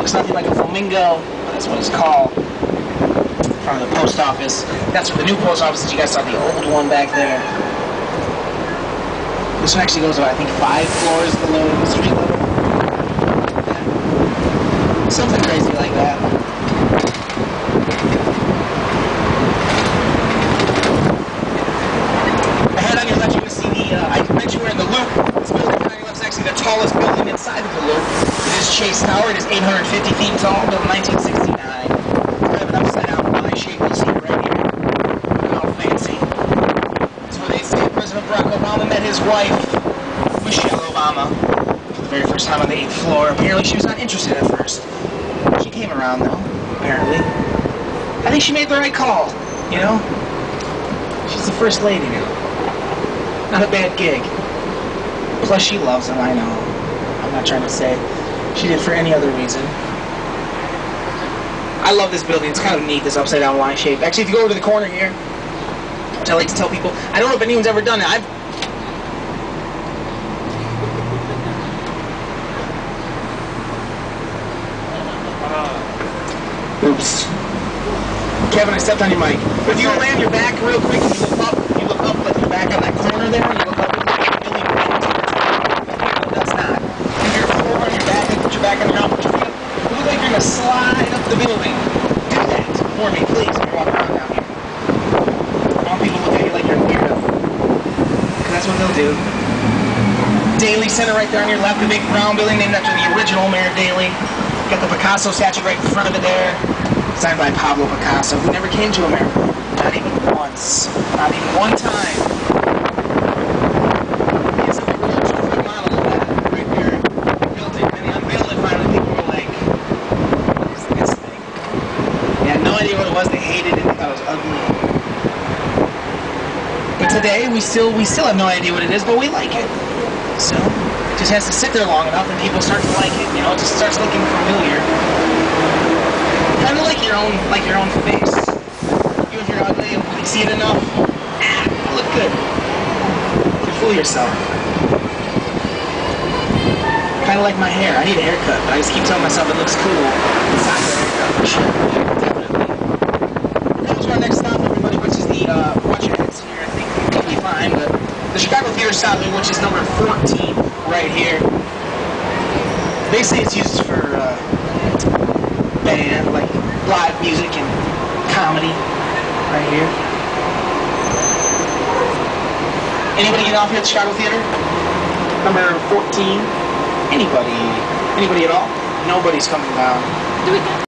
looks nothing like a flamingo. That's what it's called. In front of the post office. That's where the new post office is. You guys saw the old one back there. This one actually goes about, I think, 5 floors below the street level. Yeah. Something crazy like that. Ahead on your left, you're going to see the, I mentioned we're in the Loop. This building on your left is actually the tallest building inside of the Loop. It is Chase Tower. It is 850 feet tall, built in 1969. I have an upside down Y shape. You'll see it right here. How fancy. That's where they say President Barack Obama met his wife, Michelle Obama, for the very first time on the 8th floor. Apparently she was not interested at first. She came around though, apparently. I think she made the right call, you know? She's the first lady now. Not a bad gig. Plus she loves him, I know. I'm not trying to say she did for any other reason. I love this building. It's kind of neat, this upside down Y shape. Actually, if you go over to the corner here, which I like to tell people, I don't know if anyone's ever done it. Oops. Kevin, I stepped on your mic. If you land your back real quick and you look up like the back on that corner there, and you look up, you look like Billy Graham. No, that's not. If you're over on your back and put your back on your arm, put your feet up, you look like you're going to slide up the building. Do that for me, please, when you walk around down here. I want people to look at you like you're a weirdo. Because that's what they'll do. Daley Center right there on your left, the big brown building named after the original Mayor Daley. Got the Picasso statue right in front of it there. Signed by Pablo Picasso, who never came to America. Not even once. Not even one time. He has a big old 2-foot model of that right there. Built it, and he unveiled it finally. People were like, what is this thing? They had no idea what it was. They hated it. They thought it was ugly. But today, we still have no idea what it is, but we like it. So, it just has to sit there long enough and people start to like it. You know, it just starts looking familiar. Kind of like your own face. You if you're ugly and you see it enough, you look good. You fool yourself. Kind of like my hair. I need a haircut, but I just keep telling myself it looks cool. It's not a haircut for sure. Definitely. That was our next stop, everybody, which is the watch your heads here. I think we'll be fine, but the Chicago Theater Stopping, which is number 14 right here. Basically, it's used for band, like live music and comedy right here. Anybody get off here at the Chicago Theater? Number 14? Anybody at all? Nobody's coming down.